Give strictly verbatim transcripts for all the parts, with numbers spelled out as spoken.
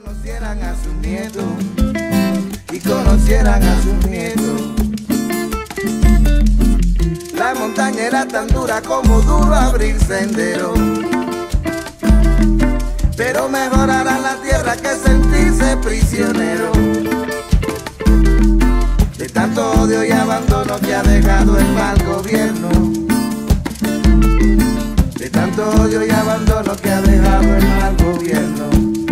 Conocieran a sus nietos y conocieran a sus nietos. La montaña era tan dura como duro abrir sendero, pero mejorará la tierra que sentirse prisionero de tanto odio y abandono que ha dejado el mal gobierno, de tanto odio y abandono que ha dejado el mal gobierno.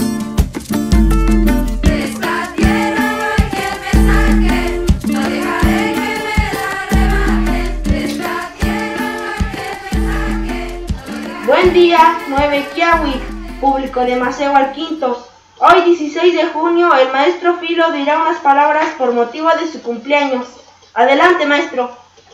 Buen día, nueve Kiawi, público de Maceo al Quinto. Hoy, dieciséis de junio, el maestro Filo dirá unas palabras por motivo de su cumpleaños. Adelante, maestro.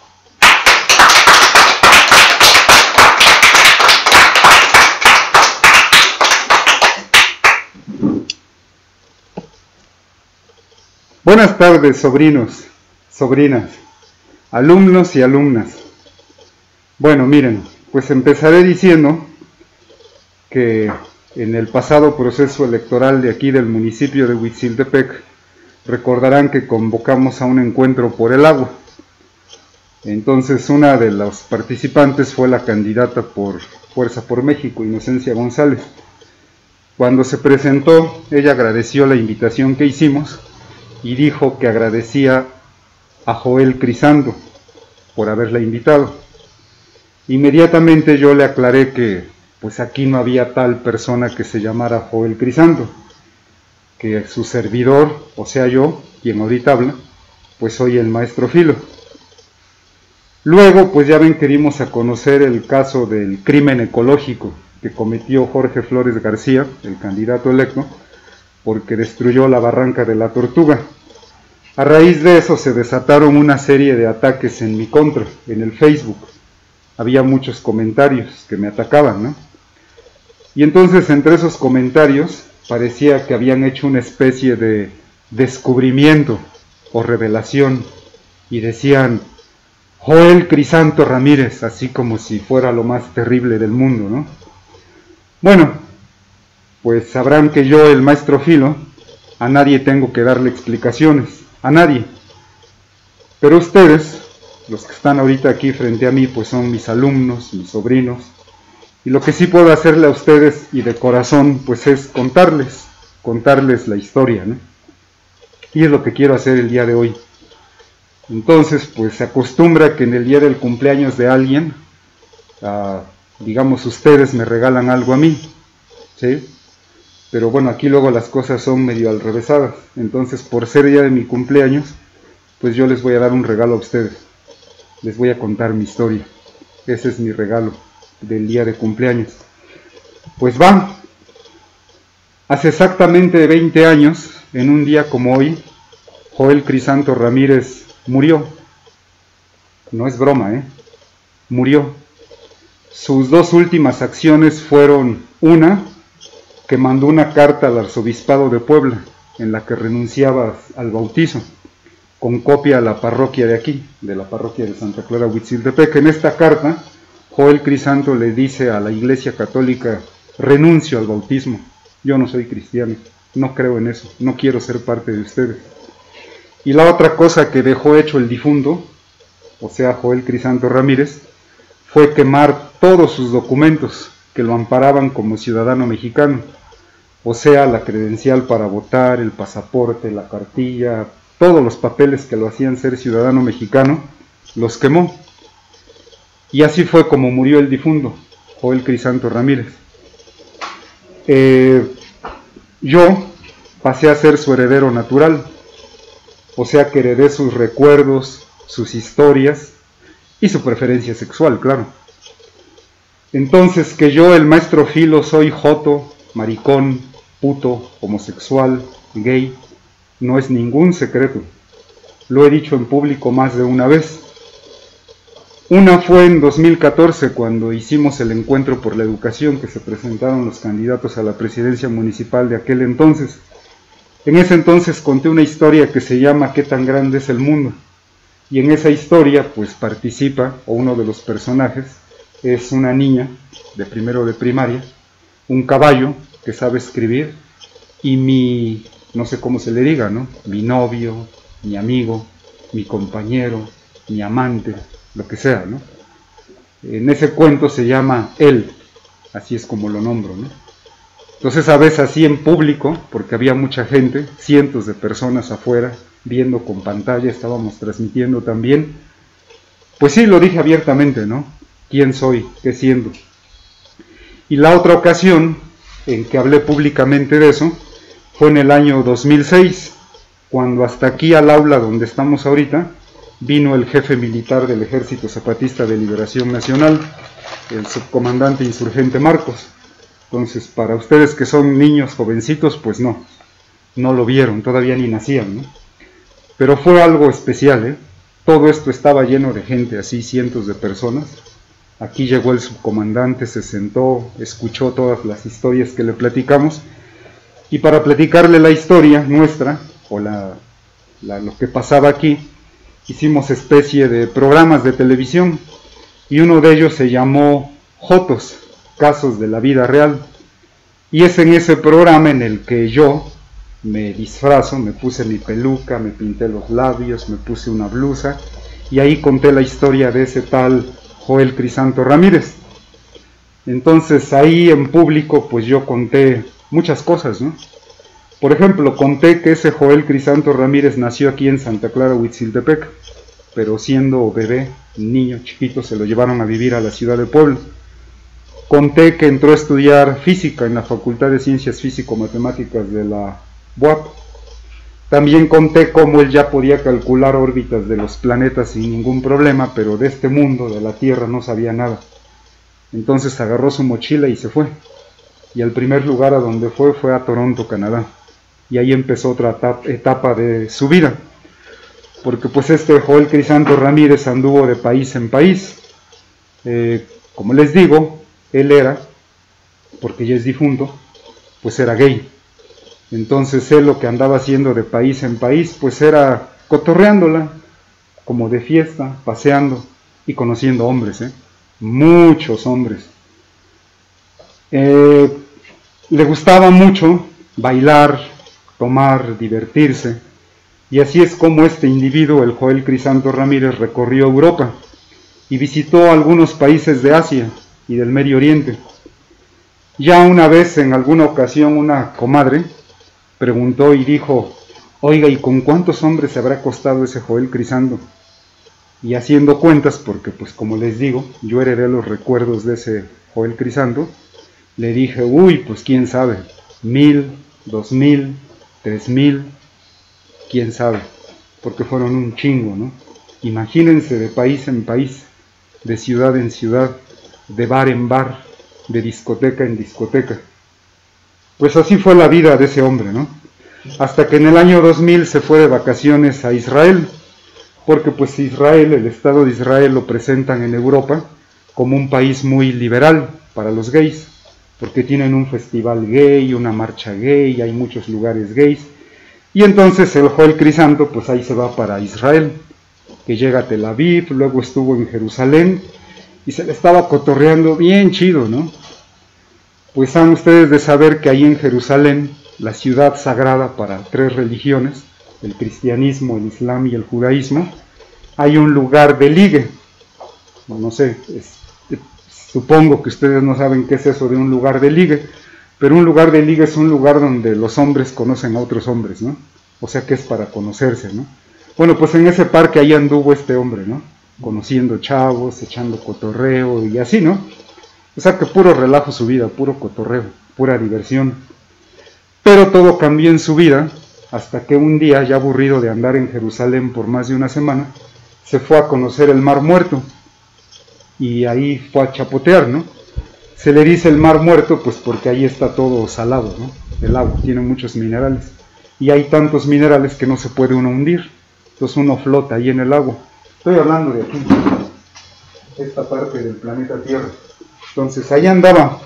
Buenas tardes, sobrinos, sobrinas, alumnos y alumnas. Bueno, miren, pues empezaré diciendo que en el pasado proceso electoral de aquí del municipio de Huitziltepec, recordarán que convocamos a un encuentro por el agua. Entonces una de los participantes fue la candidata por Fuerza por México, Inocencia González. Cuando se presentó, ella agradeció la invitación que hicimos y dijo que agradecía a Joel Crisanto por haberla invitado. Inmediatamente yo le aclaré que pues aquí no había tal persona que se llamara Joel Crisanto, que su servidor, o sea yo, quien ahorita habla, pues soy el maestro Filo. Luego pues ya ven que dimos a conocer el caso del crimen ecológico que cometió Jorge Flores García, el candidato electo, porque destruyó la barranca de la Tortuga. A raíz de eso se desataron una serie de ataques en mi contra, en el Facebook. Había muchos comentarios que me atacaban, ¿no? Y entonces entre esos comentarios parecía que habían hecho una especie de descubrimiento o revelación y decían Joel Crisanto Ramírez, así como si fuera lo más terrible del mundo, ¿no? Bueno, pues sabrán que yo, el maestro Filo, a nadie tengo que darle explicaciones, a nadie. Pero ustedes, los que están ahorita aquí frente a mí, pues son mis alumnos, mis sobrinos, y lo que sí puedo hacerle a ustedes, y de corazón, pues es contarles, contarles la historia, ¿no? Y es lo que quiero hacer el día de hoy. Entonces, pues se acostumbra que en el día del cumpleaños de alguien, uh, digamos, ustedes me regalan algo a mí, ¿sí? Pero bueno, aquí luego las cosas son medio alrevesadas, entonces por ser día de mi cumpleaños, pues yo les voy a dar un regalo a ustedes. Les voy a contar mi historia. Ese es mi regalo del día de cumpleaños. Pues va. Hace exactamente veinte años, en un día como hoy, Joel Crisanto Ramírez murió. No es broma, ¿eh? Murió. Sus dos últimas acciones fueron una, que mandó una carta al arzobispado de Puebla, en la que renunciaba al bautizo, con copia a la parroquia de aquí, de la parroquia de Santa Clara Huitziltepec. En esta carta, Joel Crisanto le dice a la Iglesia Católica, renuncio al bautismo, yo no soy cristiano, no creo en eso, no quiero ser parte de ustedes. Y la otra cosa que dejó hecho el difunto, o sea Joel Crisanto Ramírez, fue quemar todos sus documentos que lo amparaban como ciudadano mexicano, o sea la credencial para votar, el pasaporte, la cartilla, todos los papeles que lo hacían ser ciudadano mexicano, los quemó. Y así fue como murió el difunto, Joel Crisanto Ramírez. Eh, yo pasé a ser su heredero natural, o sea que heredé sus recuerdos, sus historias y su preferencia sexual, claro. Entonces que yo, el maestro Filo, soy joto, maricón, puto, homosexual, gay, no es ningún secreto, lo he dicho en público más de una vez. Una fue en dos mil catorce, cuando hicimos el encuentro por la educación, que se presentaron los candidatos a la presidencia municipal de aquel entonces. En ese entonces conté una historia que se llama ¿Qué tan grande es el mundo? Y en esa historia pues participa, o uno de los personajes, es una niña de primero de primaria, un caballo que sabe escribir, y mi, no sé cómo se le diga, ¿no? Mi novio, mi amigo, mi compañero, mi amante, lo que sea, ¿no? En ese cuento se llama Él, así es como lo nombro, ¿no? Entonces a veces así en público, porque había mucha gente, cientos de personas afuera, viendo con pantalla, estábamos transmitiendo también, pues sí, lo dije abiertamente, ¿no? ¿Quién soy? ¿Qué siendo? Y la otra ocasión en que hablé públicamente de eso fue en el año dos mil seis, cuando hasta aquí al aula donde estamos ahorita vino el jefe militar del Ejército Zapatista de Liberación Nacional, el subcomandante insurgente Marcos. Entonces, para ustedes que son niños jovencitos, pues no, no lo vieron, todavía ni nacían, ¿no? Pero fue algo especial, ¿eh? Todo esto estaba lleno de gente, así cientos de personas. Aquí llegó el subcomandante, se sentó, escuchó todas las historias que le platicamos, y para platicarle la historia nuestra, o la, la, lo que pasaba aquí, hicimos especie de programas de televisión, y uno de ellos se llamó Jotos, Casos de la Vida Real, y es en ese programa en el que yo me disfrazo, me puse mi peluca, me pinté los labios, me puse una blusa, y ahí conté la historia de ese tal Joel Crisanto Ramírez. Entonces ahí en público pues yo conté muchas cosas, ¿no? Por ejemplo, conté que ese Joel Crisanto Ramírez nació aquí en Santa Clara, Huitziltepec, pero siendo bebé, niño chiquito, se lo llevaron a vivir a la ciudad de Puebla. Conté que entró a estudiar física en la Facultad de Ciencias Físico-Matemáticas de la U A P. También conté cómo él ya podía calcular órbitas de los planetas sin ningún problema, pero de este mundo, de la Tierra, no sabía nada. Entonces agarró su mochila y se fue. Y el primer lugar a donde fue fue a Toronto, Canadá. Y ahí empezó otra etapa de su vida. Porque pues este Joel Crisanto Ramírez anduvo de país en país. Eh, como les digo, él era, porque ya es difunto, pues era gay. Entonces él lo que andaba haciendo de país en país, pues era cotorreándola, como de fiesta, paseando y conociendo hombres, ¿eh? Muchos hombres. Eh, le gustaba mucho bailar, tomar, divertirse, y así es como este individuo, el Joel Crisanto Ramírez, recorrió Europa y visitó algunos países de Asia y del Medio Oriente. Ya una vez, en alguna ocasión, una comadre preguntó y dijo: oiga, ¿y con cuántos hombres se habrá acostado ese Joel Crisanto? Y haciendo cuentas, porque pues como les digo, yo heredé los recuerdos de ese Joel Crisanto, le dije: uy, pues quién sabe, mil, dos mil, tres mil, quién sabe, porque fueron un chingo, ¿no? Imagínense, de país en país, de ciudad en ciudad, de bar en bar, de discoteca en discoteca. Pues así fue la vida de ese hombre, ¿no? Hasta que en el año dos mil se fue de vacaciones a Israel, porque pues Israel, el Estado de Israel, lo presentan en Europa como un país muy liberal para los gays, porque tienen un festival gay, una marcha gay, hay muchos lugares gays, y entonces el Joel Crisanto pues ahí se va para Israel, que llega a Tel Aviv, luego estuvo en Jerusalén, y se le estaba cotorreando bien chido, ¿no? Pues han ustedes de saber que ahí en Jerusalén, la ciudad sagrada para tres religiones, el cristianismo, el islam y el judaísmo, hay un lugar de ligue. No sé, es, supongo que ustedes no saben qué es eso de un lugar de ligue, pero un lugar de ligue es un lugar donde los hombres conocen a otros hombres, ¿no? O sea que es para conocerse, ¿no? Bueno, pues en ese parque ahí anduvo este hombre, ¿no? Conociendo chavos, echando cotorreo y así, ¿no? O sea que puro relajo su vida, puro cotorreo, pura diversión. Pero todo cambió en su vida hasta que un día, ya aburrido de andar en Jerusalén por más de una semana, se fue a conocer el Mar Muerto y ahí fue a chapotear, ¿no? Se le dice el Mar Muerto pues porque ahí está todo salado, ¿no? El agua tiene muchos minerales y hay tantos minerales que no se puede uno hundir, entonces uno flota ahí en el agua. Estoy hablando de aquí, esta parte del planeta Tierra. Entonces ahí andaba,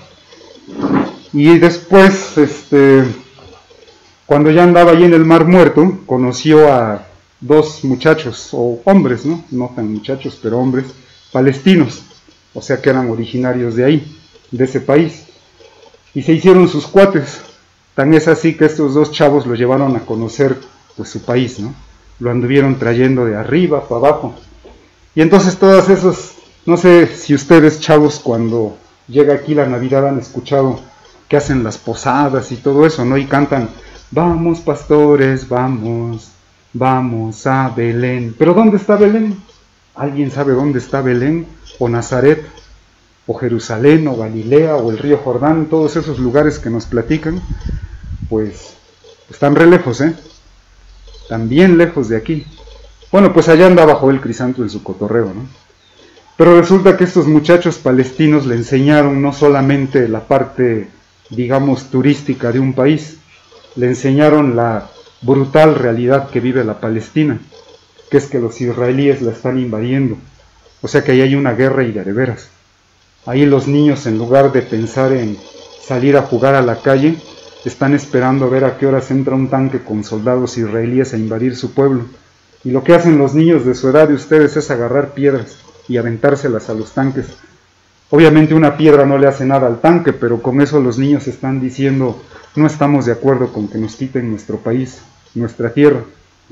y después, este, cuando ya andaba ahí en el Mar Muerto, conoció a dos muchachos, o hombres, ¿no? No tan muchachos, pero hombres, palestinos, o sea que eran originarios de ahí, de ese país, y se hicieron sus cuates. Tan es así que estos dos chavos lo llevaron a conocer pues su país, ¿no? Lo anduvieron trayendo de arriba para abajo. Y entonces todas esos, no sé si ustedes chavos cuando llega aquí la Navidad han escuchado que hacen las posadas y todo eso, ¿no? Y cantan, vamos pastores, vamos, vamos a Belén. ¿Pero dónde está Belén? ¿Alguien sabe dónde está Belén? ¿O Nazaret? ¿O Jerusalén? ¿O Galilea? ¿O el río Jordán? Todos esos lugares que nos platican, pues están re lejos, ¿eh? Están bien lejos de aquí. Bueno, pues allá andaba Joel Crisanto en su cotorreo, ¿no? Pero resulta que estos muchachos palestinos le enseñaron no solamente la parte, digamos, turística de un país, le enseñaron la brutal realidad que vive la Palestina, que es que los israelíes la están invadiendo. O sea que ahí hay una guerra y de veras. Ahí los niños, en lugar de pensar en salir a jugar a la calle, están esperando a ver a qué horas entra un tanque con soldados israelíes a invadir su pueblo. Y lo que hacen los niños de su edad de ustedes es agarrar piedras y aventárselas a los tanques. Obviamente una piedra no le hace nada al tanque, pero con eso los niños están diciendo, no estamos de acuerdo con que nos quiten nuestro país, nuestra tierra.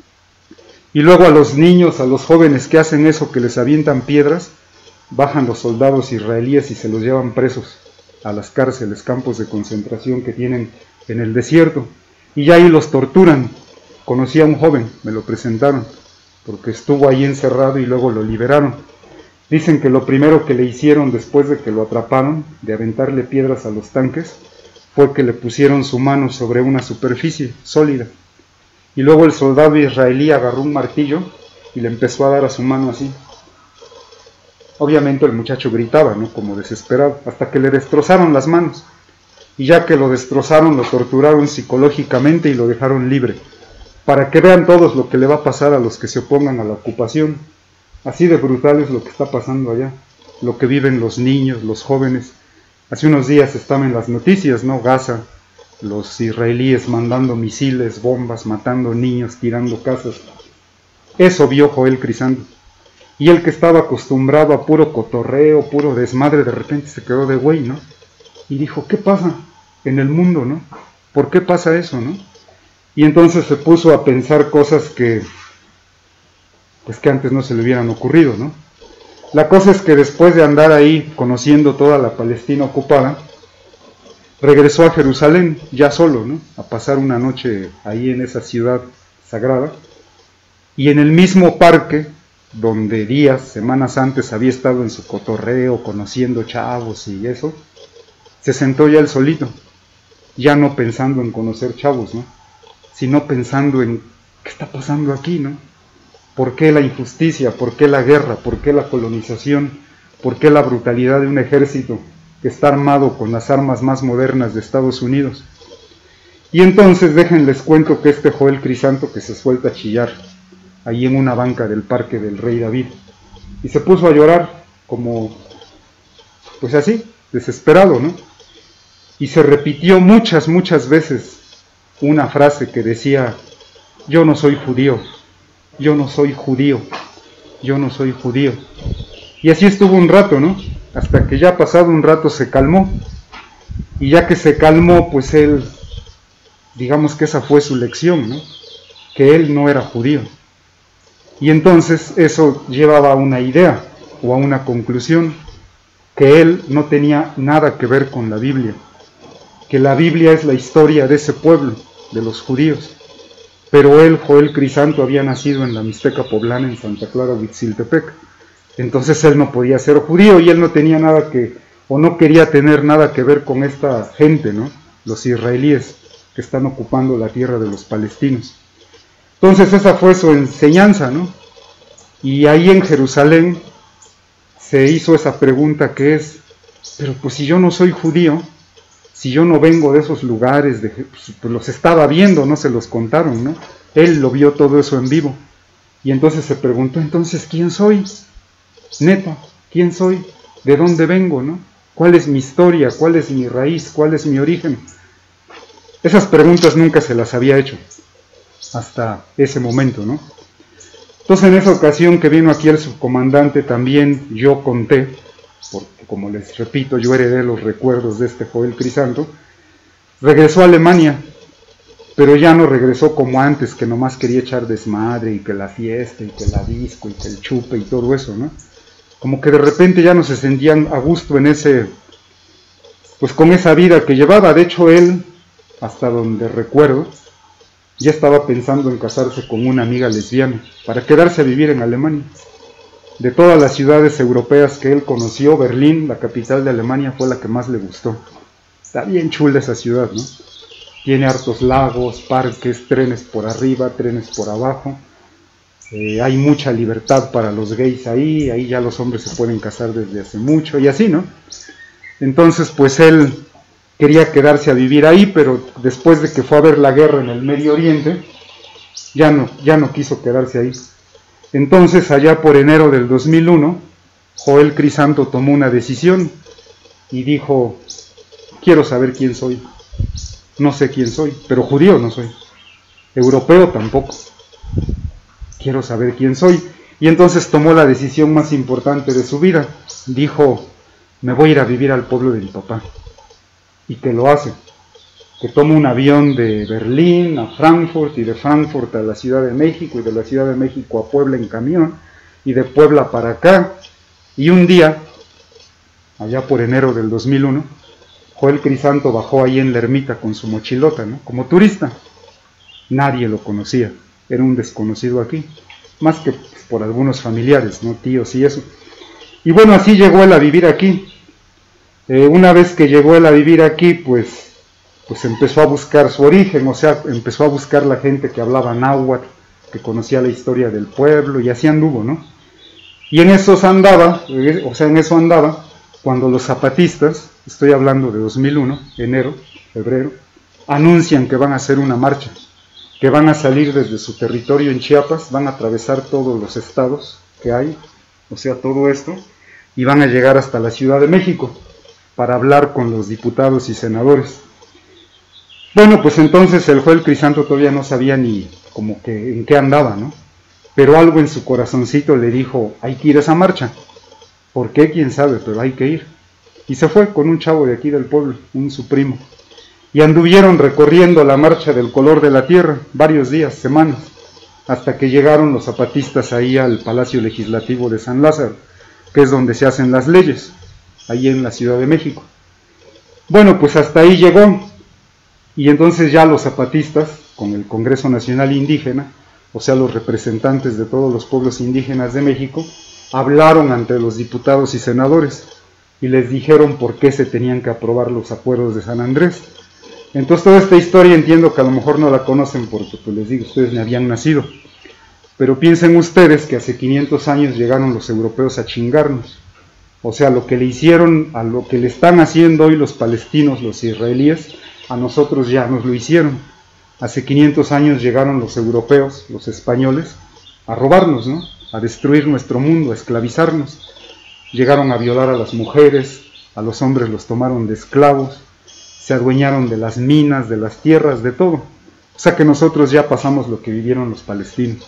Y luego a los niños, a los jóvenes que hacen eso, que les avientan piedras, bajan los soldados israelíes y se los llevan presos a las cárceles, campos de concentración que tienen en el desierto. Y ya ahí los torturan. Conocí a un joven, me lo presentaron, porque estuvo ahí encerrado y luego lo liberaron. Dicen que lo primero que le hicieron después de que lo atraparon, de aventarle piedras a los tanques, fue que le pusieron su mano sobre una superficie sólida. Y luego el soldado israelí agarró un martillo y le empezó a dar a su mano así. Obviamente el muchacho gritaba, ¿no? Como desesperado, hasta que le destrozaron las manos. Y ya que lo destrozaron, lo torturaron psicológicamente y lo dejaron libre, para que vean todos lo que le va a pasar a los que se opongan a la ocupación. Así de brutal es lo que está pasando allá, lo que viven los niños, los jóvenes. Hace unos días estaban en las noticias, ¿no? Gaza, los israelíes mandando misiles, bombas, matando niños, tirando casas. Eso vio Joel Crisanto. Y él, que estaba acostumbrado a puro cotorreo, puro desmadre, de repente se quedó de güey, ¿no? Y dijo, ¿qué pasa en el mundo, no? ¿Por qué pasa eso, no? Y entonces se puso a pensar cosas que, pues que antes no se le hubieran ocurrido, ¿no? La cosa es que después de andar ahí conociendo toda la Palestina ocupada, regresó a Jerusalén ya solo, ¿no? A pasar una noche ahí en esa ciudad sagrada. Y en el mismo parque, donde días, semanas antes había estado en su cotorreo, conociendo chavos y eso, se sentó ya él solito, ya no pensando en conocer chavos, ¿no? Sino pensando en qué está pasando aquí, ¿no? ¿Por qué la injusticia? ¿Por qué la guerra? ¿Por qué la colonización? ¿Por qué la brutalidad de un ejército que está armado con las armas más modernas de Estados Unidos? Y entonces déjenles cuento que este Joel Crisanto, que se suelta a chillar ahí en una banca del parque del Rey David, y se puso a llorar como, pues así, desesperado, ¿no? Y se repitió muchas, muchas veces una frase que decía, yo no soy judío, yo no soy judío, yo no soy judío. Y así estuvo un rato, ¿no? Hasta que ya pasado un rato se calmó, y ya que se calmó, pues él, digamos que esa fue su lección, ¿no? Que él no era judío. Y entonces eso llevaba a una idea o a una conclusión, que él no tenía nada que ver con la Biblia, que la Biblia es la historia de ese pueblo, de los judíos. Pero él, Joel Crisanto, había nacido en la Mixteca Poblana, en Santa Clara, Huitziltepec. Entonces él no podía ser judío y él no tenía nada que, o no quería tener nada que ver con esta gente, ¿no? Los israelíes que están ocupando la tierra de los palestinos. Entonces esa fue su enseñanza, ¿no? Y ahí en Jerusalén se hizo esa pregunta que es, pero pues si yo no soy judío, si yo no vengo de esos lugares, de, pues, pues los estaba viendo, no se los contaron, ¿no? Él lo vio todo eso en vivo. Y entonces se preguntó, entonces, ¿quién soy? Neta, ¿quién soy? ¿De dónde vengo, no? ¿Cuál es mi historia? ¿Cuál es mi raíz? ¿Cuál es mi origen? Esas preguntas nunca se las había hecho hasta ese momento, ¿no? Entonces en esa ocasión que vino aquí el subcomandante también yo conté, porque como les repito yo heredé los recuerdos de este Joel Crisanto, regresó a Alemania pero ya no regresó como antes, que nomás quería echar desmadre y que la fiesta y que la disco y que el chupe y todo eso, ¿no? Como que de repente ya no se sentían a gusto en ese, pues con esa vida que llevaba. De hecho él, hasta donde recuerdo, ya estaba pensando en casarse con una amiga lesbiana para quedarse a vivir en Alemania. De todas las ciudades europeas que él conoció, Berlín, la capital de Alemania, fue la que más le gustó. Está bien chula esa ciudad, ¿no? Tiene hartos lagos, parques, trenes por arriba, trenes por abajo. Eh, hay mucha libertad para los gays ahí, ahí ya los hombres se pueden casar desde hace mucho y así, ¿no? Entonces, pues él quería quedarse a vivir ahí, pero después de que fue a ver la guerra en el Medio Oriente, ya no, ya no quiso quedarse ahí. Entonces, allá por enero del dos mil uno, Joel Crisanto tomó una decisión y dijo: quiero saber quién soy. No sé quién soy, pero judío no soy, europeo tampoco. Quiero saber quién soy. Y entonces tomó la decisión más importante de su vida. Dijo: me voy a ir a vivir al pueblo de mi papá. Y que lo hace. Que toma un avión de Berlín a Frankfurt y de Frankfurt a la Ciudad de México y de la Ciudad de México a Puebla en camión y de Puebla para acá. Y un día, allá por enero del dos mil uno, Joel Crisanto bajó ahí en la ermita con su mochilota, ¿no? Como turista. Nadie lo conocía, era un desconocido aquí, más que pues, por algunos familiares, ¿no? Tíos y eso. Y bueno, así llegó él a vivir aquí. Eh, una vez que llegó él a vivir aquí, pues, pues empezó a buscar su origen, o sea, empezó a buscar la gente que hablaba náhuatl, que conocía la historia del pueblo, y así anduvo, ¿no? Y en eso andaba, eh, o sea, en eso andaba, cuando los zapatistas, estoy hablando de dos mil uno, enero, febrero, anuncian que van a hacer una marcha, que van a salir desde su territorio en Chiapas, van a atravesar todos los estados que hay, o sea, todo esto, y van a llegar hasta la Ciudad de México para hablar con los diputados y senadores. Bueno, pues entonces el Joel Crisanto todavía no sabía ni como que en qué andaba, ¿no? Pero algo en su corazoncito le dijo: hay que ir a esa marcha. ¿Por qué? Quién sabe, pero hay que ir. Y se fue con un chavo de aquí del pueblo, un su primo. Y anduvieron recorriendo la marcha del color de la tierra, varios días, semanas, hasta que llegaron los zapatistas ahí al Palacio Legislativo de San Lázaro, que es donde se hacen las leyes, ahí en la Ciudad de México. Bueno, pues hasta ahí llegó. Y entonces ya los zapatistas, con el Congreso Nacional Indígena, o sea, los representantes de todos los pueblos indígenas de México, hablaron ante los diputados y senadores y les dijeron por qué se tenían que aprobar los acuerdos de San Andrés. Entonces toda esta historia entiendo que a lo mejor no la conocen porque, pues les digo, ustedes ni habían nacido. Pero piensen ustedes que hace quinientos años llegaron los europeos a chingarnos. O sea, lo que le hicieron, a lo que le están haciendo hoy los palestinos, los israelíes, a nosotros ya nos lo hicieron. Hace quinientos años llegaron los europeos, los españoles, a robarnos, ¿no? A destruir nuestro mundo, a esclavizarnos. Llegaron a violar a las mujeres, a los hombres los tomaron de esclavos, se adueñaron de las minas, de las tierras, de todo. O sea que nosotros ya pasamos lo que vivieron los palestinos.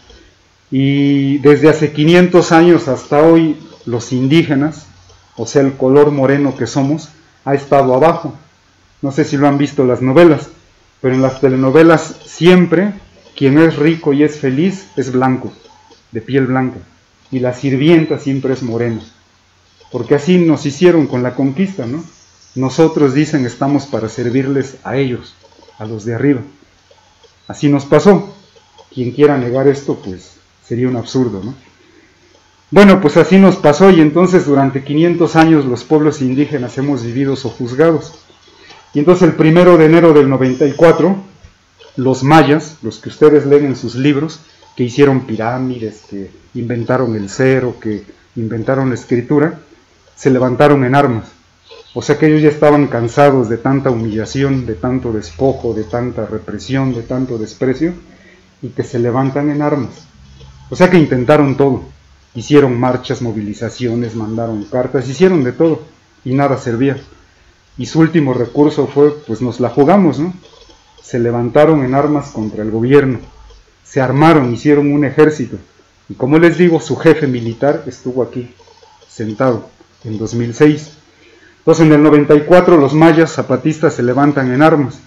Y desde hace quinientos años hasta hoy, los indígenas, o sea el color moreno que somos, ha estado abajo. No sé si lo han visto las novelas, pero en las telenovelas siempre quien es rico y es feliz es blanco, de piel blanca, y la sirvienta siempre es morena, porque así nos hicieron con la conquista, ¿no? Nosotros, dicen, estamos para servirles a ellos, a los de arriba. Así nos pasó. Quien quiera negar esto, pues sería un absurdo, ¿no? Bueno, pues así nos pasó, y entonces durante quinientos años los pueblos indígenas hemos vivido sojuzgados. Y entonces el primero de enero del noventa y cuatro, los mayas, los que ustedes leen en sus libros, que hicieron pirámides, que inventaron el cero, que inventaron la escritura, se levantaron en armas. O sea que ellos ya estaban cansados de tanta humillación, de tanto despojo, de tanta represión, de tanto desprecio, y que se levantan en armas. O sea que intentaron todo. Hicieron marchas, movilizaciones, mandaron cartas, hicieron de todo, y nada servía. Y su último recurso fue, pues nos la jugamos, ¿no? Se levantaron en armas contra el gobierno, se armaron, hicieron un ejército, y como les digo, su jefe militar estuvo aquí, sentado, en dos mil seis. Entonces en el noventa y cuatro los mayas zapatistas se levantan en armas,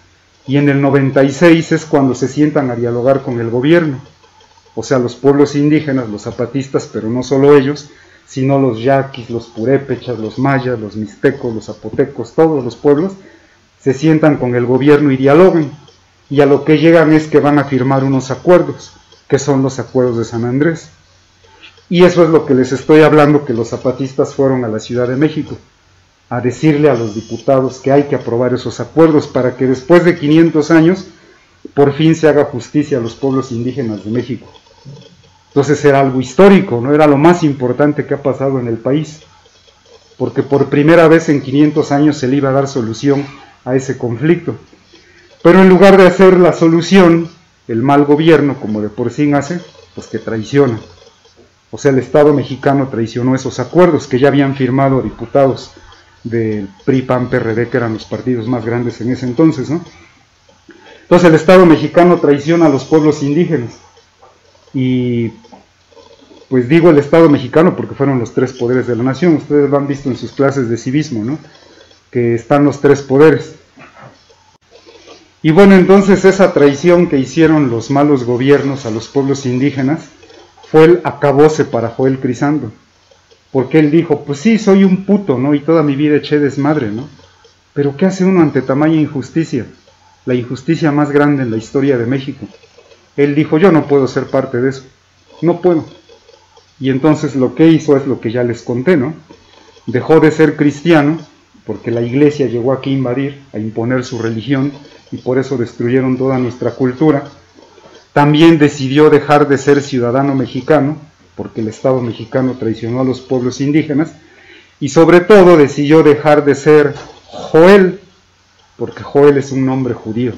y en el noventa y seis es cuando se sientan a dialogar con el gobierno, o sea, los pueblos indígenas, los zapatistas, pero no solo ellos, sino los yaquis, los purépechas, los mayas, los mixtecos, los zapotecos, todos los pueblos, se sientan con el gobierno y dialogan, y a lo que llegan es que van a firmar unos acuerdos, que son los acuerdos de San Andrés. Y eso es lo que les estoy hablando, que los zapatistas fueron a la Ciudad de México, a decirle a los diputados que hay que aprobar esos acuerdos para que después de quinientos años, por fin se haga justicia a los pueblos indígenas de México. Entonces era algo histórico, ¿no? Era lo más importante que ha pasado en el país, porque por primera vez en quinientos años se le iba a dar solución a ese conflicto. Pero en lugar de hacer la solución, el mal gobierno, como de por sí hace, pues que traiciona. O sea, el Estado mexicano traicionó esos acuerdos que ya habían firmado diputados del P R I, P A N, P R D, que eran los partidos más grandes en ese entonces, ¿no? Entonces el Estado mexicano traiciona a los pueblos indígenas. Y pues digo el Estado mexicano porque fueron los tres poderes de la nación. Ustedes lo han visto en sus clases de civismo, ¿no? Que están los tres poderes. Y bueno, entonces esa traición que hicieron los malos gobiernos a los pueblos indígenas fue el acabose para Joel Crisanto, porque él dijo, pues sí, soy un puto, ¿no? Y toda mi vida eché desmadre, ¿no? Pero ¿qué hace uno ante tamaña injusticia? La injusticia más grande en la historia de México. Él dijo, yo no puedo ser parte de eso, no puedo. Y entonces lo que hizo es lo que ya les conté, ¿no? Dejó de ser cristiano, porque la iglesia llegó aquí a invadir, a imponer su religión, y por eso destruyeron toda nuestra cultura. También decidió dejar de ser ciudadano mexicano, porque el Estado mexicano traicionó a los pueblos indígenas, y sobre todo decidió dejar de ser Joel, porque Joel es un nombre judío,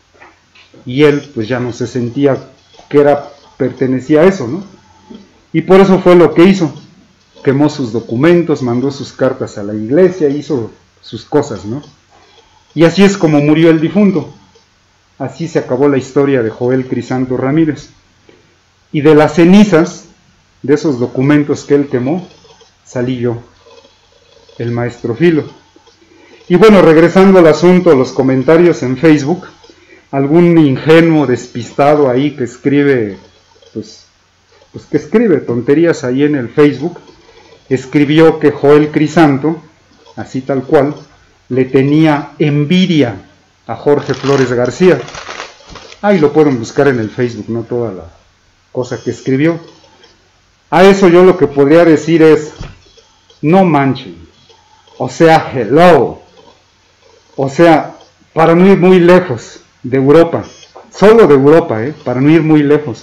y él pues ya no se sentía que era, pertenecía a eso, ¿no? Y por eso fue lo que hizo, quemó sus documentos, mandó sus cartas a la iglesia, hizo sus cosas, ¿no? Y así es como murió el difunto. Así se acabó la historia de Joel Crisanto Ramírez. Y de las cenizas, de esos documentos que él quemó, salí yo, el maestro Filo. Y bueno, regresando al asunto, los comentarios en Facebook, algún ingenuo despistado ahí que escribe, pues, pues que escribe tonterías ahí en el Facebook, escribió que Joel Crisanto, así tal cual, le tenía envidia a Jorge Flores García. Ahí lo pueden buscar en el Facebook, no toda la cosa que escribió. A eso yo lo que podría decir es, no manchen, o sea, hello, o sea, para no ir muy lejos de Europa, solo de Europa, ¿eh? Para no ir muy lejos.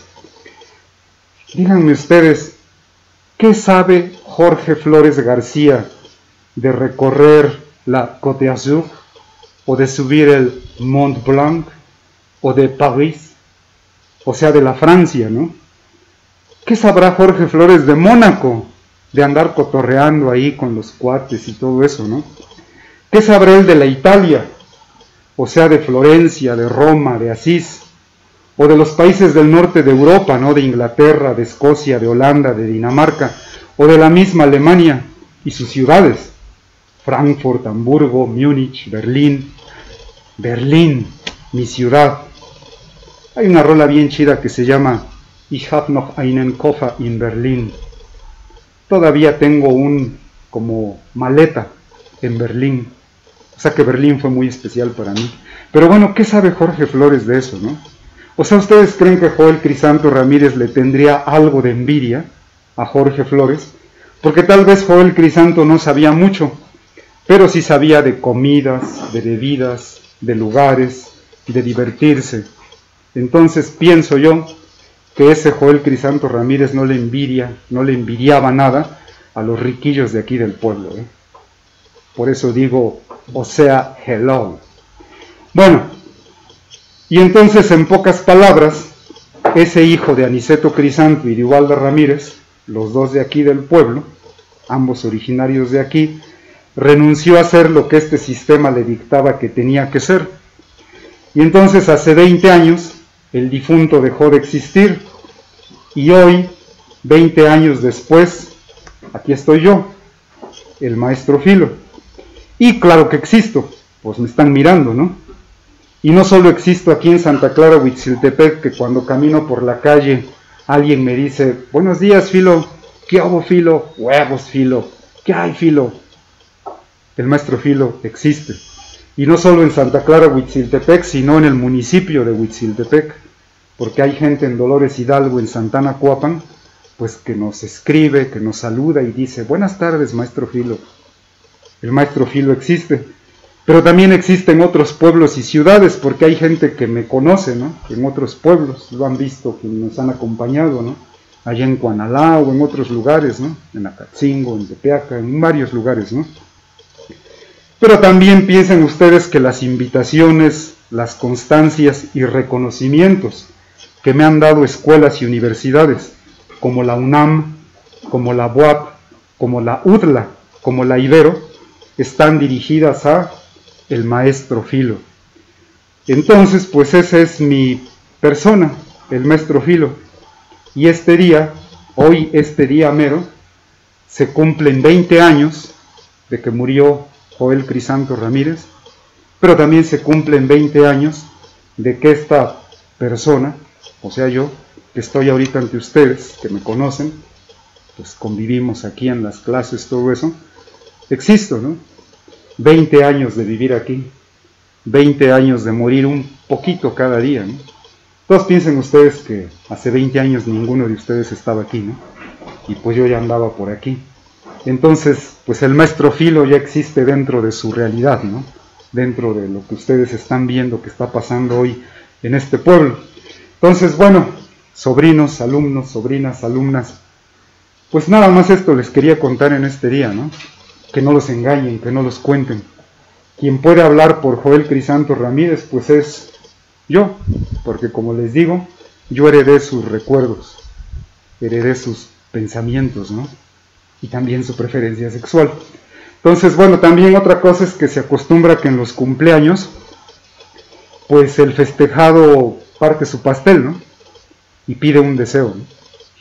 Díganme ustedes, ¿qué sabe Jorge Flores García de recorrer la Côte d'Azur, o de subir el Mont Blanc, o de París, o sea, de la Francia, ¿no? ¿Qué sabrá Jorge Flores de Mónaco, de andar cotorreando ahí con los cuates y todo eso, ¿no? ¿Qué sabrá él de la Italia, o sea, de Florencia, de Roma, de Asís, o de los países del norte de Europa, ¿no? De Inglaterra, de Escocia, de Holanda, de Dinamarca, o de la misma Alemania y sus ciudades? Frankfurt, Hamburgo, Múnich, Berlín. Berlín, mi ciudad. Hay una rola bien chida que se llama Ich hab noch einen Koffer in Berlin. Todavía tengo un, como maleta en Berlín. O sea que Berlín fue muy especial para mí. Pero bueno, ¿qué sabe Jorge Flores de eso, no? O sea, ¿ustedes creen que Joel Crisanto Ramírez le tendría algo de envidia a Jorge Flores? Porque tal vez Joel Crisanto no sabía mucho, pero sí sabía de comidas, de bebidas, de lugares, de divertirse. Entonces pienso yo que ese Joel Crisanto Ramírez no le envidia, no le envidiaba nada a los riquillos de aquí del pueblo, ¿eh? Por eso digo, o sea, hello. Bueno, y entonces en pocas palabras, ese hijo de Aniceto Crisanto y de Ubaldo Ramírez, los dos de aquí del pueblo, ambos originarios de aquí, renunció a hacer lo que este sistema le dictaba que tenía que ser. Y entonces hace veinte años el difunto dejó de existir, y hoy, veinte años después, aquí estoy yo, el maestro Filo. Y claro que existo, pues me están mirando, ¿no? Y no solo existo aquí en Santa Clara, Huitziltepec, que cuando camino por la calle alguien me dice, buenos días, Filo, ¿qué hago, Filo? Huevos, Filo, ¿qué hay, Filo? El maestro Filo existe. Y no solo en Santa Clara, Huitziltepec, sino en el municipio de Huitziltepec, porque hay gente en Dolores Hidalgo, en Santana Cuapan, pues que nos escribe, que nos saluda y dice, buenas tardes, maestro Filo. El maestro Filo existe. Pero también existen otros pueblos y ciudades, porque hay gente que me conoce, ¿no? En otros pueblos, lo han visto, que nos han acompañado, ¿no? Allá en Cuanalá o en otros lugares, ¿no? En Acatzingo, en Tepeaca, en varios lugares, ¿no? Pero también piensen ustedes que las invitaciones, las constancias y reconocimientos que me han dado escuelas y universidades, como la UNAM, como la B U A P, como la U D L A, como la Ibero, están dirigidas a el maestro Filo. Entonces, pues esa es mi persona, el maestro Filo. Y este día, hoy este día mero, se cumplen veinte años de que murió Joel Crisanto Ramírez, pero también se cumplen veinte años de que esta persona, o sea yo, que estoy ahorita ante ustedes, que me conocen, pues convivimos aquí en las clases, todo eso, existo, ¿no? veinte años de vivir aquí, veinte años de morir un poquito cada día, ¿no? Todos piensen ustedes que hace veinte años ninguno de ustedes estaba aquí, ¿no? Y pues yo ya andaba por aquí. Entonces, pues el maestro Filo ya existe dentro de su realidad, ¿no? Dentro de lo que ustedes están viendo que está pasando hoy en este pueblo. Entonces, bueno, sobrinos, alumnos, sobrinas, alumnas, pues nada más esto les quería contar en este día, ¿no? Que no los engañen, que no los cuenten. Quien puede hablar por Joel Crisanto Ramírez, pues es yo, porque como les digo, yo heredé sus recuerdos, heredé sus pensamientos, ¿no? Y también su preferencia sexual. Entonces, bueno, también otra cosa es que se acostumbra que en los cumpleaños, pues el festejado parte su pastel, ¿no? Y pide un deseo, ¿no?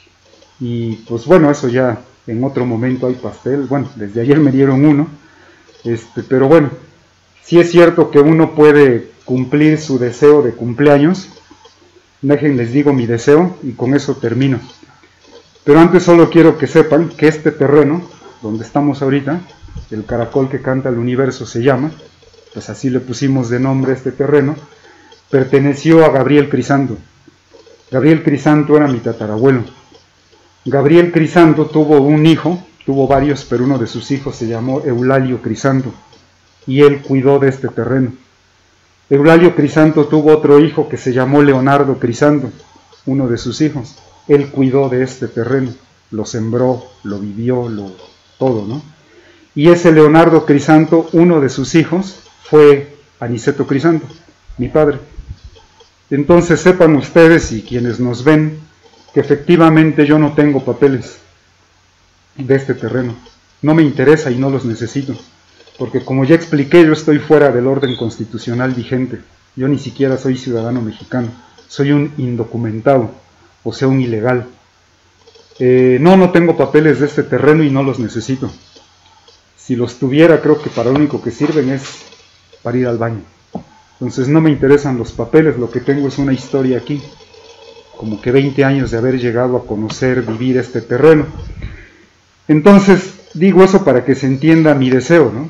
Y pues bueno, eso ya en otro momento hay pastel. Bueno, desde ayer me dieron uno, este, pero bueno, sí es cierto que uno puede cumplir su deseo de cumpleaños. Dejen, les digo mi deseo y con eso termino. Pero antes solo quiero que sepan que este terreno, donde estamos ahorita, el caracol que canta el universo se llama, pues así le pusimos de nombre a este terreno, perteneció a Gabriel Crisanto. Gabriel Crisanto era mi tatarabuelo. Gabriel Crisanto tuvo un hijo, tuvo varios, pero uno de sus hijos se llamó Eulalio Crisanto, y él cuidó de este terreno. Eulalio Crisanto tuvo otro hijo que se llamó Leonardo Crisanto, uno de sus hijos. Él cuidó de este terreno, lo sembró, lo vivió, lo, todo, ¿no? Y ese Leonardo Crisanto, uno de sus hijos, fue Aniceto Crisanto, mi padre. Entonces sepan ustedes y quienes nos ven, que efectivamente yo no tengo papeles de este terreno. No me interesa y no los necesito, porque como ya expliqué, yo estoy fuera del orden constitucional vigente. Yo ni siquiera soy ciudadano mexicano, soy un indocumentado. O sea, un ilegal. Eh, no, no tengo papeles de este terreno y no los necesito. Si los tuviera, creo que para lo único que sirven es para ir al baño. Entonces no me interesan los papeles, lo que tengo es una historia aquí. Como que veinte años de haber llegado a conocer, vivir este terreno. Entonces, digo eso para que se entienda mi deseo, ¿no?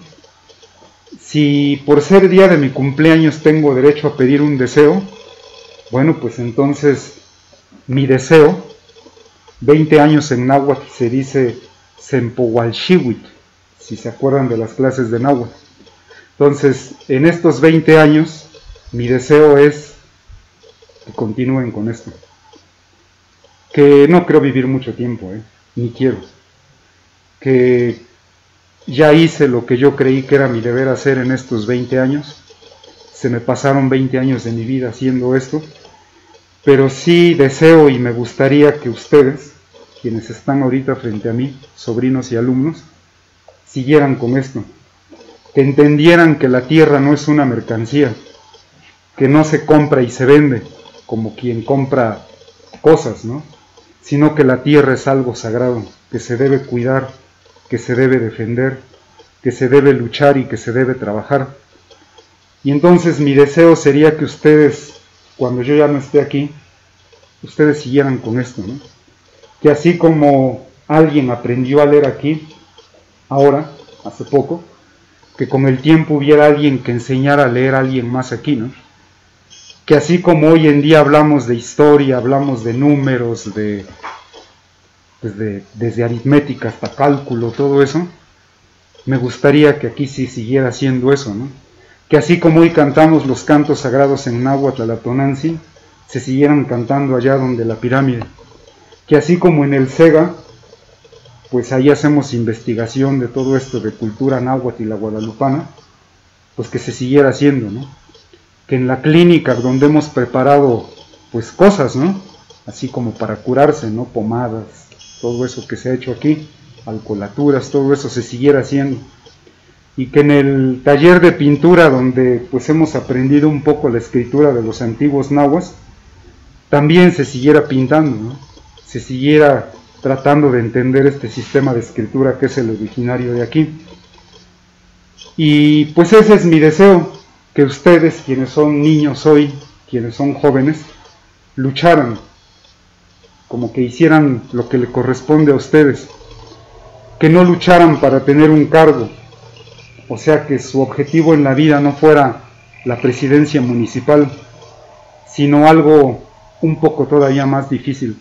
Si por ser día de mi cumpleaños tengo derecho a pedir un deseo, bueno, pues entonces mi deseo, veinte años en náhuatl se dice Sempohualxihuitl, si se acuerdan de las clases de náhuatl. Entonces, en estos veinte años, mi deseo es que continúen con esto. Que no creo vivir mucho tiempo, ¿eh? Ni quiero. Que ya hice lo que yo creí que era mi deber hacer en estos veinte años. Se me pasaron veinte años de mi vida haciendo esto. Pero sí deseo y me gustaría que ustedes, quienes están ahorita frente a mí, sobrinos y alumnos, siguieran con esto. Que entendieran que la tierra no es una mercancía, que no se compra y se vende como quien compra cosas, ¿no? Sino que la tierra es algo sagrado, que se debe cuidar, que se debe defender, que se debe luchar y que se debe trabajar. Y entonces mi deseo sería que ustedes, cuando yo ya no esté aquí, ustedes siguieran con esto, ¿no? Que así como alguien aprendió a leer aquí, ahora, hace poco, que con el tiempo hubiera alguien que enseñara a leer a alguien más aquí, ¿no? Que así como hoy en día hablamos de historia, hablamos de números, de, desde, desde aritmética hasta cálculo, todo eso, me gustaría que aquí sí siguiera haciendo eso, ¿no? Que así como hoy cantamos los cantos sagrados en Náhuatl, la Tonanzi, se siguieran cantando allá donde la pirámide. Que así como en el SEGA, pues ahí hacemos investigación de todo esto de cultura náhuatl y la guadalupana, pues que se siguiera haciendo, ¿no? Que en la clínica donde hemos preparado pues cosas, ¿no? Así como para curarse, ¿no? Pomadas, todo eso que se ha hecho aquí, alcoholaturas, todo eso se siguiera haciendo. Y que en el taller de pintura donde pues hemos aprendido un poco la escritura de los antiguos nahuas, también se siguiera pintando, ¿no? Se siguiera tratando de entender este sistema de escritura que es el originario de aquí. Y pues ese es mi deseo, que ustedes, quienes son niños hoy, quienes son jóvenes, lucharan, como que hicieran lo que le corresponde a ustedes, que no lucharan para tener un cargo, o sea que su objetivo en la vida no fuera la presidencia municipal, sino algo un poco todavía más difícil,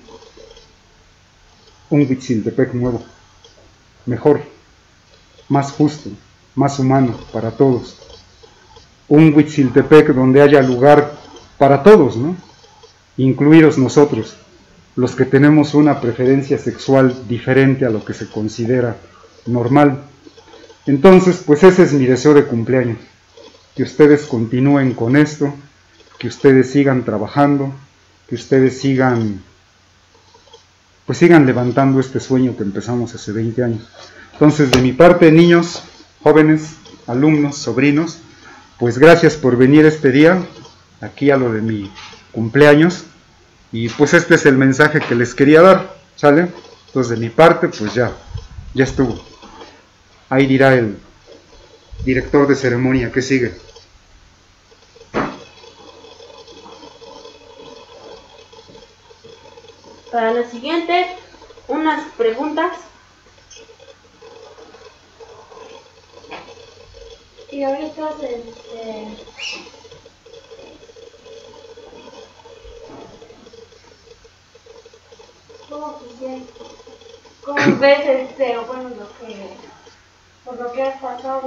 un Huitziltepec nuevo, mejor, más justo, más humano para todos, un Huitziltepec donde haya lugar para todos, ¿no? Incluidos nosotros, los que tenemos una preferencia sexual diferente a lo que se considera normal. Entonces, pues ese es mi deseo de cumpleaños, que ustedes continúen con esto, que ustedes sigan trabajando, que ustedes sigan, pues sigan levantando este sueño que empezamos hace veinte años. Entonces, de mi parte, niños, jóvenes, alumnos, sobrinos, pues gracias por venir este día, aquí a lo de mi cumpleaños, y pues este es el mensaje que les quería dar, ¿sale? Entonces, de mi parte, pues ya, ya estuvo. Ahí dirá el director de ceremonia, ¿qué sigue? Para lo siguiente, unas preguntas. Y ahorita, este, ¿cómo te sientes? ¿Cómo ves, este, bueno, lo que, por lo que has pasado?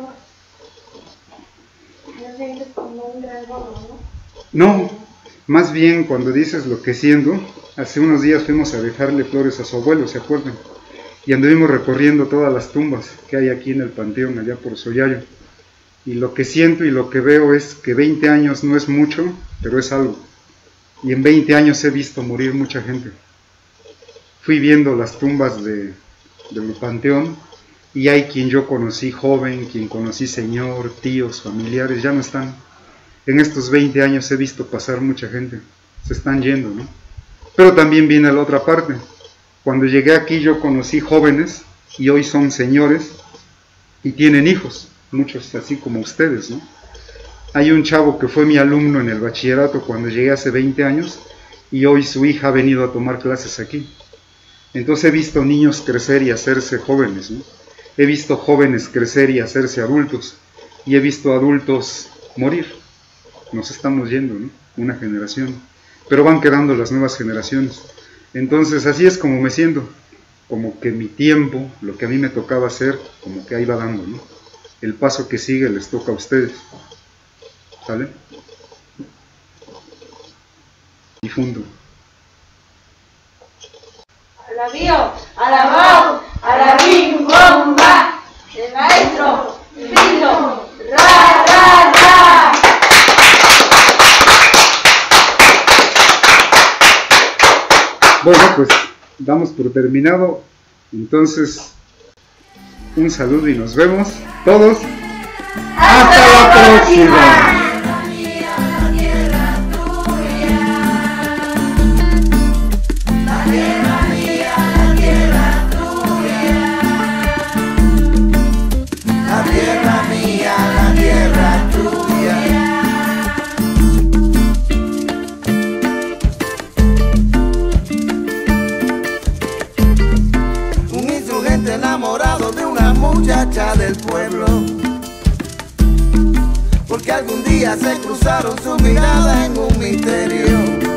¿No sientes como un gran dolor, no? No, más bien cuando dices lo que siento, hace unos días fuimos a dejarle flores a su abuelo, ¿se acuerdan? Y anduvimos recorriendo todas las tumbas que hay aquí en el panteón, allá por Soyayo. Y lo que siento y lo que veo es que veinte años no es mucho, pero es algo. Y en veinte años he visto morir mucha gente. Fui viendo las tumbas de, del panteón y hay quien yo conocí joven, quien conocí señor, tíos, familiares, ya no están. En estos veinte años he visto pasar mucha gente, se están yendo, ¿no? Pero también viene la otra parte. Cuando llegué aquí yo conocí jóvenes y hoy son señores y tienen hijos, muchos así como ustedes, ¿no? Hay un chavo que fue mi alumno en el bachillerato cuando llegué hace veinte años y hoy su hija ha venido a tomar clases aquí. Entonces he visto niños crecer y hacerse jóvenes, ¿no? He visto jóvenes crecer y hacerse adultos y he visto adultos morir. Nos estamos yendo, ¿no? Una generación, pero van quedando las nuevas generaciones. Entonces así es como me siento, como que mi tiempo, lo que a mí me tocaba hacer, como que ahí va dando, ¿no? El paso que sigue les toca a ustedes, ¿sale? Difundo. Alabío, alabao, alabín, bomba, el maestro, Filo, ra, ra, ra. Bueno, pues damos por terminado. Entonces, un saludo y nos vemos todos. ¡Hasta la próxima! La tierra mía, la tierra tuya. perdidamente enamorado de una muchacha del pueblo, porque algún día se cruzaron su mirada en un misterio.